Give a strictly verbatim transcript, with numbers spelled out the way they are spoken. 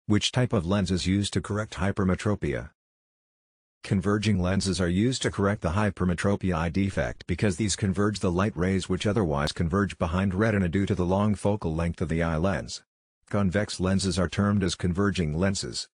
Which type of lens is used to correct hypermetropia? Converging lenses are used to correct the hypermetropia eye defect because these converge the light rays which otherwise converge behind retina due to the long focal length of the eye lens. Convex lenses are termed as converging lenses.